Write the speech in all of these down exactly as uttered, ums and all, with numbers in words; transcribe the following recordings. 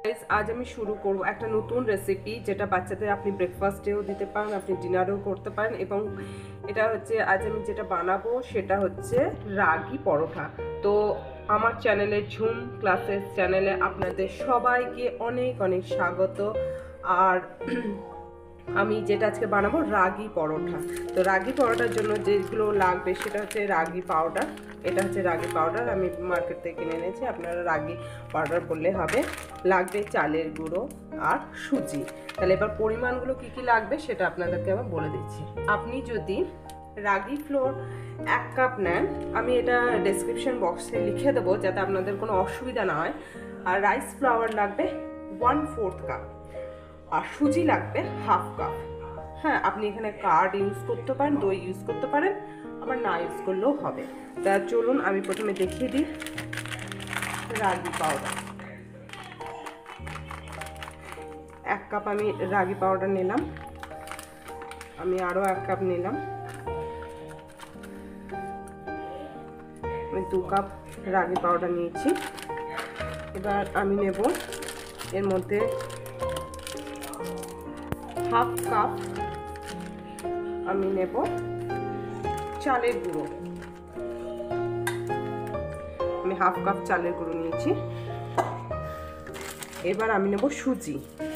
आज আমি শুরু করব একটা নতুন রেসিপি যেটা বাচ্চাদের আপনি ব্রেকফাস্টেও দিতে পারেন, আপনি ডিনারেও করতে পারেন। এবং এটা হচ্ছে আজ আমি যেটা বানাবো সেটা হচ্ছে রাগি পরোটা। তো আমার চ্যানেলে ঝুম ক্লাসেস চ্যানেলে আপনাদের সবাইকে অনেক অনেক স্বাগত। আর আমি যেটা আজকে বানাবো রাগি পরোটা। তো রাগি পরোটার জন্য যেগুলো লাগবে সেটা হচ্ছে রাগি পাউডার। এটা হচ্ছে রাগি পাউডার, আমি মার্কেট থেকে কিনে এনেছি, আপনারা রাগি পাউডার বললে হবে। লাগবে চালের গুঁড়ো আর সুজি। তাহলে এবার পরিমাণগুলো কি কি লাগবে সেটা আপনাদেরকে আমি বলে দিচ্ছি। আপনি যদি রাগি ফ্লোর এক কাপ নেন, আমি এটা ডেসক্রিপশন বক্সে লিখে দেবো যাতে আপনাদের কোনো অসুবিধা না হয়। আর রাইস ফ্লাওয়ার লাগবে ওয়ান ফোর্থ কাপ, আর সুজি লাগবে হাফ কাপ। হ্যাঁ, আপনি এখানে কার্ড ইউজ করতে পারেন, দই ইউজ করতে পারেন, আবার না ইউজ করলেও হবে। তা চলুন আমি প্রথমে দেখিয়ে দিই। রাগি পাউডার এক কাপ আমি রাগি পাউডার নিলাম, আমি আরও এক কাপ নিলাম, আমি দু কাপ রাগি পাউডার নিয়েছি। এবার আমি নেব এর মধ্যে হাফ কাপ, আমি নেব চালের গুঁড়ো, আমি হাফ কাপ চালের গুঁড়ো নিয়েছি। এবার আমি নেব সুজি,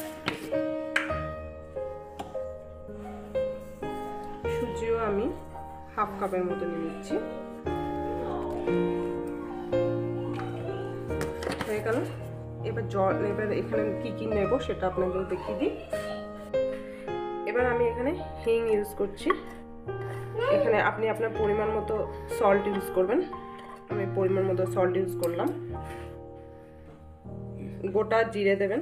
সুজিও আমি হাফ কাপের মতো নিয়ে নিচ্ছি। হয়ে গেল। এবার জল, এবার এখানে কি কি নেব সেটা আপনাদের দেখিয়ে দিই। এবার আমি এখানে হিং ইউজ করছি। এখানে আপনি আপনার পরিমাণ মতো সল্ট ইউজ করবেন, আমি পরিমাণ মতো সল্ট ইউজ করলাম। গোটা জিরে দেবেন,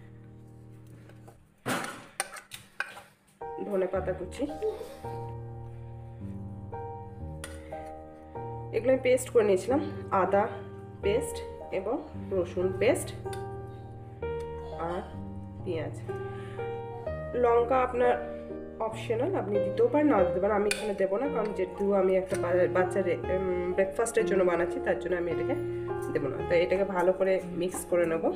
ধনে পাতা কুচি, এগুলো আমি পেস্ট করে নিয়েছিলাম, আদা পেস্ট এবং রসুন পেস্ট আর পেঁয়াজ। লঙ্কা আপনার অপশনাল, আপনি দিতেও পারেন না দিতে পারেন, আমি এখানে দেবো না, কারণ যেহেতু আমি একটা বাচ্চার ব্রেকফাস্টের জন্য বানাচ্ছি তার জন্য আমি এটাকে দেবো না। তো এটাকে ভালো করে মিক্স করে নেব।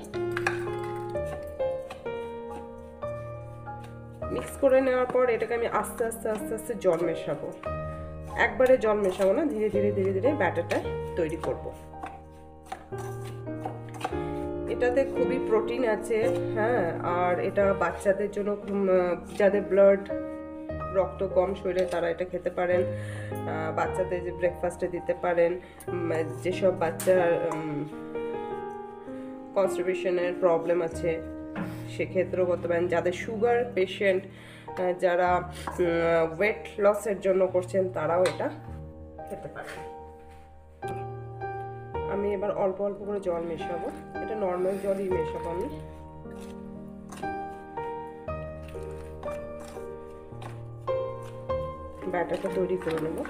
মিক্স করে নেওয়ার পর এটাকে আমি আস্তে আস্তে আস্তে আস্তে জল মেশাবো। একবারে জল মেশাবো না, ধীরে ধীরে ধীরে ধীরে ব্যাটারটা তৈরি করব। এটাতে খুবই প্রোটিন আছে, হ্যাঁ, আর এটা বাচ্চাদের জন্য, যাদের ব্লাড রক্ত কম শরীরে তারা এটা খেতে পারেন। বাচ্চাদের যে ব্রেকফাস্টে দিতে পারেন, যেসব বাচ্চার কনস্টিপেশনের প্রবলেম আছে সেক্ষেত্রেও করতে পারেন। যাদের সুগার পেশেন্ট, যারা ওয়েট লসের জন্য করছেন তারাও এটা খেতে পারেন। আমি এবার অল্প অল্প করে জল মেশাবো, এটা নর্মাল জলই মেশাবো আমি। ব্যাটারটা তৈরি করে নেব।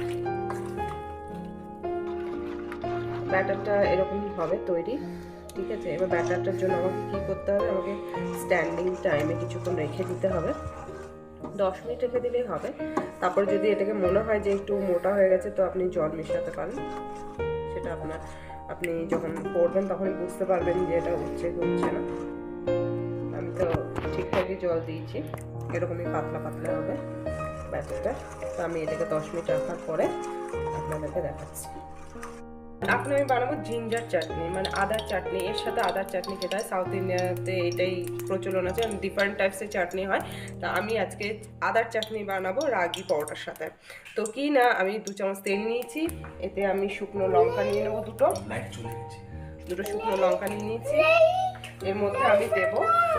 ব্যাটারটা এরকম হবে তৈরি, ঠিক আছে। এবার ব্যাটারটার জন্য আমাকে কী করতে হবে, আমাকে স্ট্যান্ডিং টাইমে কিছুক্ষণ রেখে দিতে হবে, দশ মিনিট রেখে দিলেই হবে। তারপর যদি এটাকে মনে হয় যে একটু মোটা হয়ে গেছে তো আপনি জল মেশাতে পারেন, সেটা আপনার, আপনি যখন করবেন তখন বুঝতে পারবেন যে এটা হচ্ছে কি হচ্ছে না। আমি তো ঠিকঠাকই জল দিয়েছি, এরকমই পাতলা পাতলা হবে ব্যাটারটা। তো আমি এটাকে দশ মিনিট রাখার পরে আপনাদেরকে দেখাচ্ছি। এখন আমি বানাবো জিঞ্জার চাটনি, মানে আদার চাটনি। এর সাথে আদার চাটনি খেতে হয়, সাউথ ইন্ডিয়াতে এটাই প্রচলন আছে, ডিফারেন্ট টাইপসের চাটনি হয়। তা আমি আজকে আদার চাটনি বানাবো রাগি পরোটার সাথে। তো কি না, আমি দু চামচ তেল নিয়েছি, এতে আমি শুকনো লঙ্কা নিয়ে নেবো, দুটো দুটো শুকনো লঙ্কা নিয়ে নিয়েছি। এর মধ্যে আমি দেবো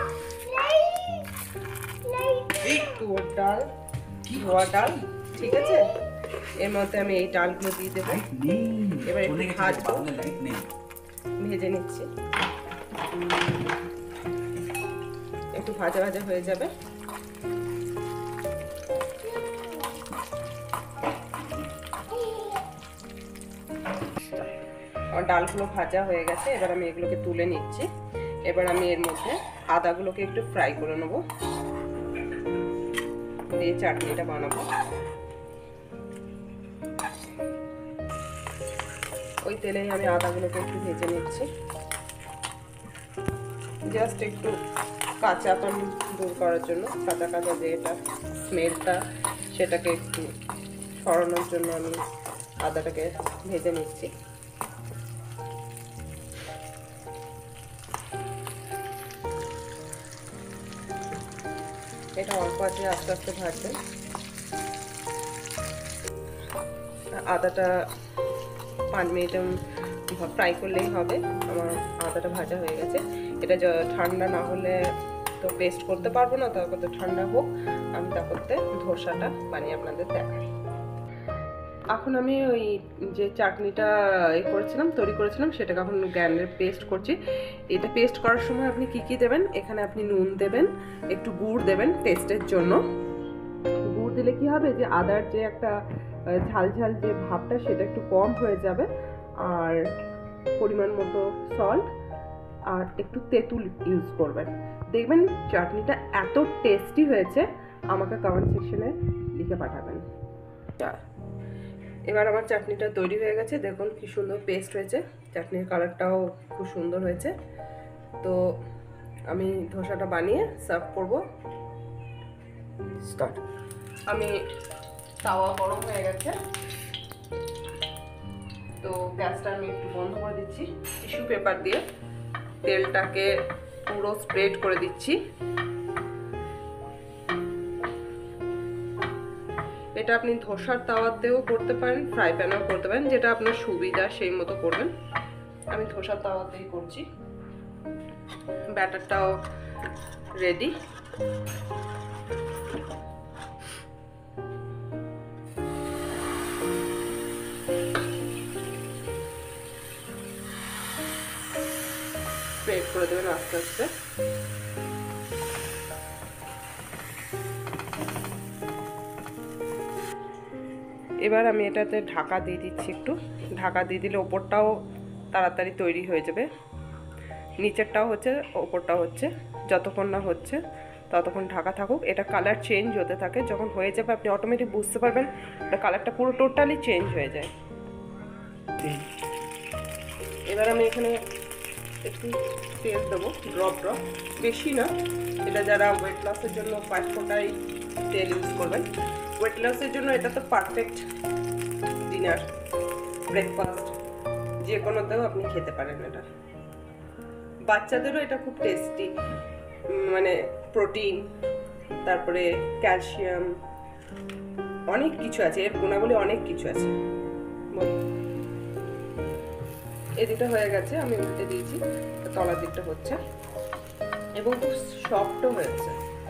তুয়ার ডাল, ধোয়া ডাল, ঠিক আছে। এর মধ্যে আমি এই ডালগুলো দিয়ে দেবো। এবার একটু ভাজবো, ভেজে নিচ্ছি, একটু ভাজা ভাজা হয়ে যাবে। আমার ডালগুলো ভাজা হয়ে গেছে, এবার আমি এগুলোকে তুলে নিচ্ছি। এবার আমি এর মধ্যে আদাগুলোকে একটু ফ্রাই করে নেবো, দিয়ে চাটনিটা বানাবো। ওই তেলেই আমি আদাগুলোকে একটু ভেজে নিচ্ছি। জাস্ট একটু কাঁচাপন দূর করার জন্য, কাঁচা কাঁচা যে এটা স্মেলটা সেটাকে একটু সরানোর জন্য আমি আদাটাকে ভেজে নিচ্ছি। এটা অল্প আছে আস্তে আস্তে ভাজবে। আদাটা পাঁচ মিনিট ফ্রাই করলেই হবে। আমার আদাটা ভাজা হয়ে গেছে। এটা ঠান্ডা না হলে তো পেস্ট করতে পারবো না, তারপর তো ঠান্ডা হোক, আমি তারপরতে ধোসাটা বানিয়ে আপনাদের দেখাই। এখন আমি ওই যে চাটনিটা এ করেছিলাম তৈরি করেছিলাম সেটাকে এখন গ্রাইন্ডারে পেস্ট করছি। এটা পেস্ট করার সময় আপনি কি কি দেবেন, এখানে আপনি নুন দেবেন, একটু গুড় দেবেন টেস্টের জন্য। গুড় দিলে কি হবে যে আদার যে একটা ঝাল ঝাল যে ভাবটা সেটা একটু কম হয়ে যাবে। আর পরিমাণ মতো সল্ট আর একটু তেঁতুল ইউজ করবেন, দেখবেন চাটনিটা এত টেস্টি হয়েছে। আমাকে কমেন্ট সেকশনে লিখে পাঠাবেন। এবার আমার চাটনিটা তৈরি হয়ে গেছে, দেখুন কি সুন্দর পেস্ট হয়েছে, চাটনির কালারটাও খুব সুন্দর হয়েছে। তো আমি ধোসাটা বানিয়ে সার্ভ করব। স্টার্ট। আমি তাওয়া গরম হয়ে গেছে, তো গ্যাসটা আমি একটু বন্ধ করে দিচ্ছি। টিস্যু পেপার দিয়ে তেলটাকে পুরো স্প্রেড করে দিচ্ছি। এটা আপনি ধোসার তাওয়াতেও করতে পারেন, ফ্রাই প্যানেও করতে পারেন, যেটা আপনার সুবিধা সেই মতো করবেন। আমি ধোসার তাওয়াতেই করছি। ব্যাটারটাও রেডি। স্প্রেড করে দেবেন আস্তে আস্তে। এবার আমি এটাতে ঢাকা দিয়ে দিচ্ছি, একটু ঢাকা দিয়ে দিলে ওপরটাও তাড়াতাড়ি তৈরি হয়ে যাবে। নিচেরটাও হচ্ছে ওপরটাও হচ্ছে, যতক্ষণ না হচ্ছে ততক্ষণ ঢাকা থাকুক। এটা কালার চেঞ্জ হতে থাকে, যখন হয়ে যাবে আপনি অটোমেটিক বুঝতে পারবেন এটা কালারটা পুরো টোটালি চেঞ্জ হয়ে যায়। এবার আমি এখানে একটু তেল দেবো, ড্রপ ড্রপ, বেশি না। এটা যারা ওয়েট লসের জন্য পাঁচ ফোঁটাই তেল ইউজ করবেন। ওয়েট লসের জন্য এটা তো পারফেক্ট ডিনার, ব্রেকফাস্ট যে কোনোতেও আপনি খেতে পারেন। এটা বাচ্চাদেরও এটা খুব টেস্টি, মানে প্রোটিন, তারপরে ক্যালসিয়াম, অনেক কিছু আছে, এর গুণাবলী অনেক কিছু আছে। এদিকটা হয়ে গেছে, আমি উল্টে দিয়েছি, তলার দিকটা হচ্ছে এবং খুব সফটও হয়েছে।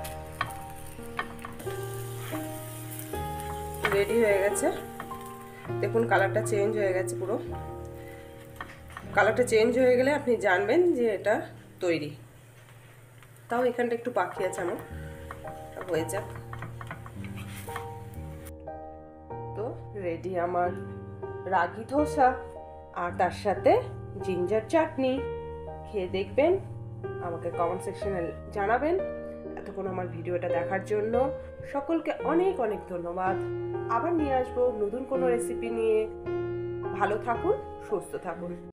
রেডি হয়ে গেছে, দেখুন কালারটা চেঞ্জ হয়ে গেছে পুরো। কালারটা চেঞ্জ হয়ে গেলে আপনি জানবেন যে এটা তৈরি। তাও এখানটা একটু বাকি আছে আমার, হয়ে যাক। তো রেডি আমার রাগি ধোসা, আর তার সাথে জিঞ্জার চাটনি। খেয়ে দেখবেন, আমাকে কমেন্ট সেকশনে জানাবেন। এতক্ষণ আমার ভিডিওটা দেখার জন্য সকলকে অনেক অনেক ধন্যবাদ। আবার নিয়ে আসবো নতুন কোনো রেসিপি নিয়ে। ভালো থাকুন, সুস্থ থাকুন।